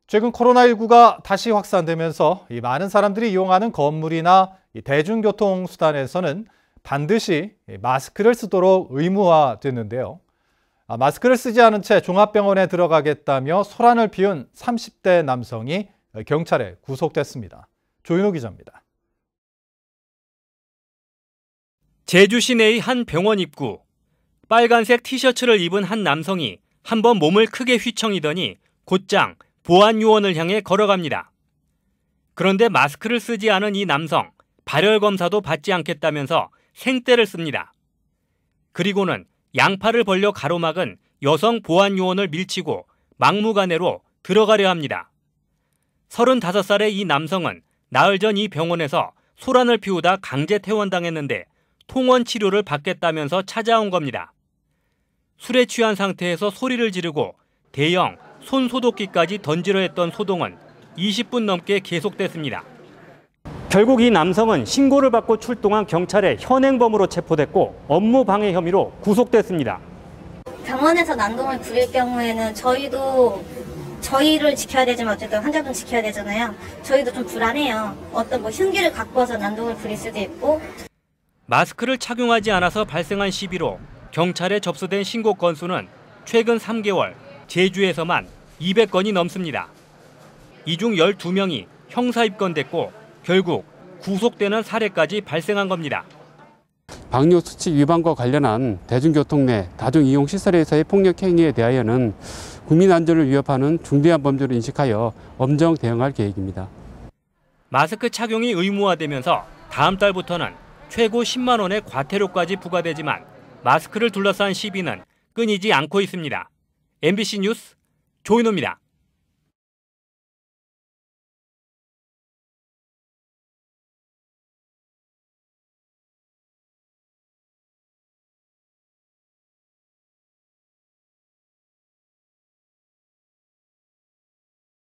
최근 코로나19가 다시 확산되면서 많은 사람들이 이용하는 건물이나 대중교통수단에서는 반드시 마스크를 쓰도록 의무화됐는데요. 마스크를 쓰지 않은 채 종합병원에 들어가겠다며 소란을 피운 30대 남성이 경찰에 구속됐습니다. 조인호 기자입니다. 제주 시내의 한 병원 입구. 빨간색 티셔츠를 입은 한 남성이 한번 몸을 크게 휘청이더니 곧장 보안 요원을 향해 걸어갑니다. 그런데 마스크를 쓰지 않은 이 남성, 발열 검사도 받지 않겠다면서 생떼를 씁니다. 그리고는 양팔을 벌려 가로막은 여성 보안 요원을 밀치고 막무가내로 들어가려 합니다. 35살의 이 남성은 나흘 전 이 병원에서 소란을 피우다 강제 퇴원당했는데 통원 치료를 받겠다면서 찾아온 겁니다. 술에 취한 상태에서 소리를 지르고 대형 손소독기까지 던지려 했던 소동은 20분 넘게 계속됐습니다. 결국 이 남성은 신고를 받고 출동한 경찰에 현행범으로 체포됐고 업무 방해 혐의로 구속됐습니다. 병원에서 난동을 부릴 경우에는 저희를 지켜야 되지만 어쨌든 환자분 지켜야 되잖아요. 저희도 좀 불안해요. 어떤 흉기를 갖고 와서 난동을 부릴 수도 있고. 마스크를 착용하지 않아서 발생한 시비로 경찰에 접수된 신고 건수는 최근 3개월 제주에서만 200건이 넘습니다. 이 중 12명이 형사 입건됐고 결국 구속되는 사례까지 발생한 겁니다. 방역수칙 위반과 관련한 대중교통 내 다중이용시설에서의 폭력 행위에 대하여는 국민 안전을 위협하는 중대한 범죄로 인식하여 엄정 대응할 계획입니다. 마스크 착용이 의무화되면서 다음 달부터는 최고 10만 원의 과태료까지 부과되지만 마스크를 둘러싼 시비는 끊이지 않고 있습니다. MBC 뉴스 조인호입니다.